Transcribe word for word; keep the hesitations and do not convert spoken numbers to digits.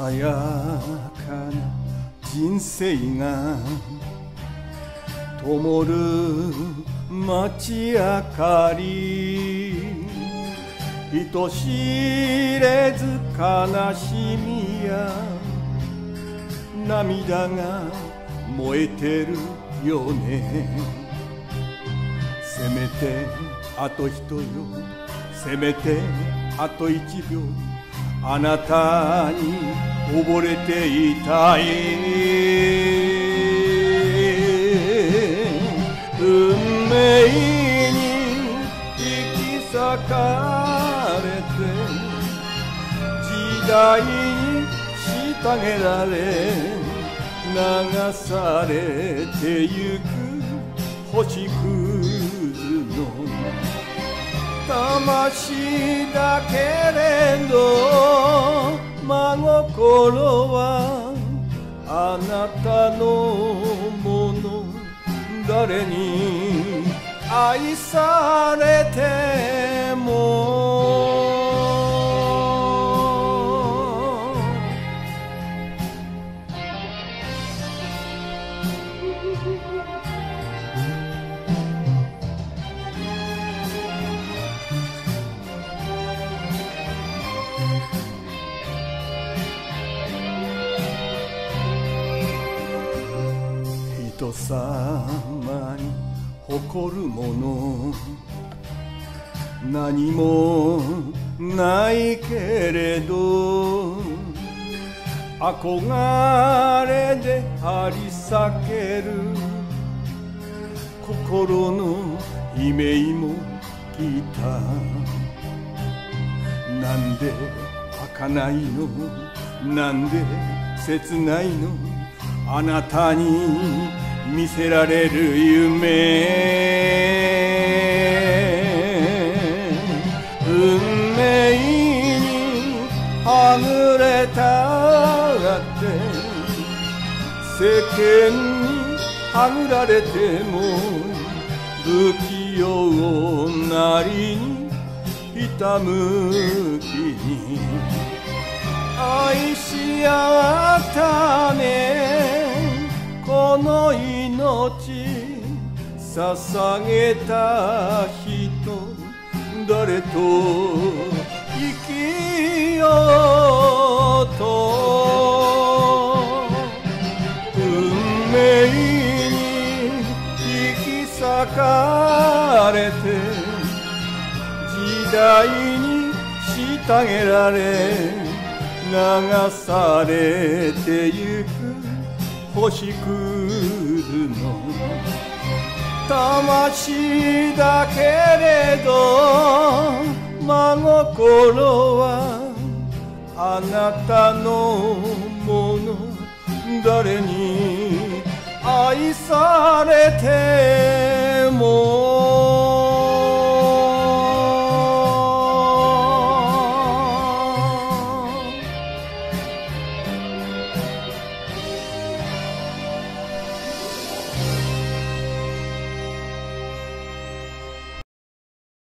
さやかな人生が灯る街明かり、人知れず悲しみや涙が燃えてるよね。せめてあとひとよ、せめてあといちびょう、あなたに溺れていたい。運命に引き裂かれて、時代に虐げられ流されてゆく星屑の魂だけれど、真心はあなたのもの。誰に愛されても人様に誇るもの何もないけれど、憧れで張り裂ける心の悲鳴も聞いた。なんで儚いの、なんで切ないの、あなたに見せられる夢。運命にはぐれたって世間にはぐられても、不器用なりにひたむきに愛し合ったね。この命捧げた人、誰と生きようと。運命に引き裂かれて、時代に虐げられ流されてゆく星屑の魂だけれど、真心はあなたのもの。誰に愛されても